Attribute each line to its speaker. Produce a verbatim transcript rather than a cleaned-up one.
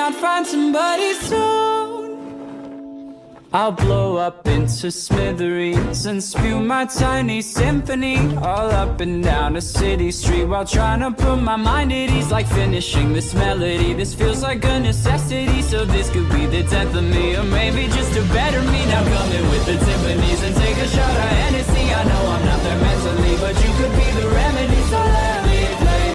Speaker 1: I'd find somebody soon. I'll blow up into smithereens and spew my tiny symphony all up and down a city street while trying to put my mind at ease. Like finishing this melody, this feels like a necessity. So this could be the death of me, or maybe just a better me. Now come in with the timpanis and take a shot. I